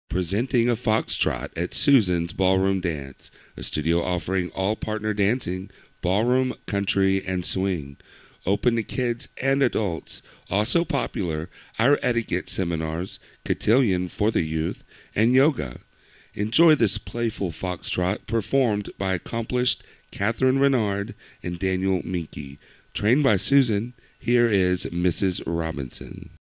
Presenting a Foxtrot at Susan's Ballroom Dance, a studio offering all partner dancing, ballroom, country, and swing. Open to kids and adults. Also popular, our etiquette seminars, cotillion for the youth, and yoga. Enjoy this playful Foxtrot performed by accomplished Katherine Renard and Daniel Minke. Trained by Susan, here is Mrs. Robinson.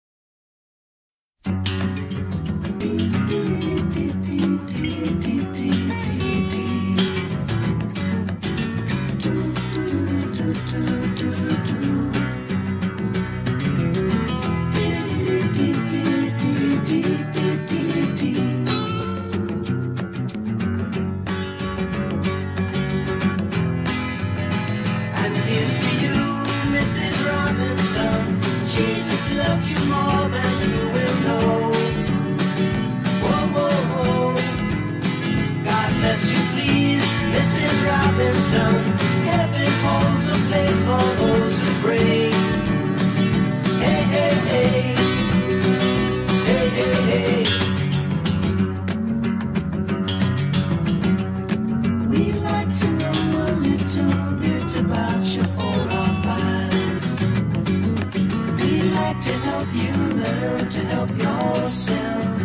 Jesus loves you more than you will know. Whoa, whoa, whoa. God bless you, please, Mrs. Robinson. Heaven holds a place for those who pray. Hey, hey, hey. Hey, hey, hey. We like to know a little bit about you for our lives. To help you learn to help yourself.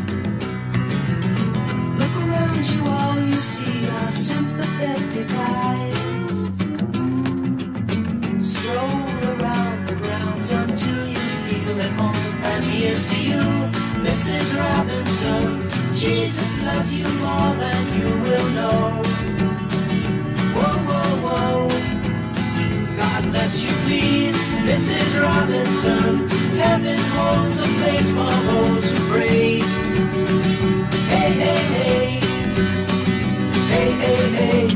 Look around you, all you see are sympathetic eyes. Stroll around the grounds until you feel at home. And here's to you, Mrs. Robinson. Jesus loves you more than you will know. Whoa, whoa, whoa. God bless you, please, Mrs. Robinson. Heaven holds a place for those who pray. Hey, hey, hey. Hey, hey, hey.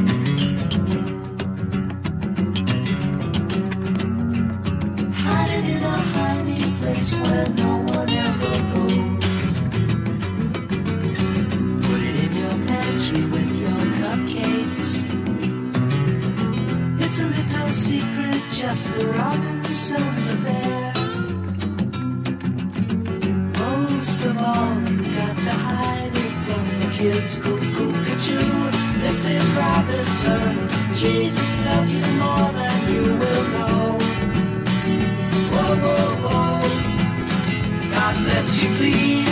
Hiding in a hiding place where no one ever goes. Put it in your pantry with your cupcakes. It's a little secret, just the Robinsons affair. Most of all, you got to hide it from the kids. Cuckoo-cuckoo, Mrs. Robinson. Jesus loves you more than you will know. Whoa, whoa, whoa. God bless you, please,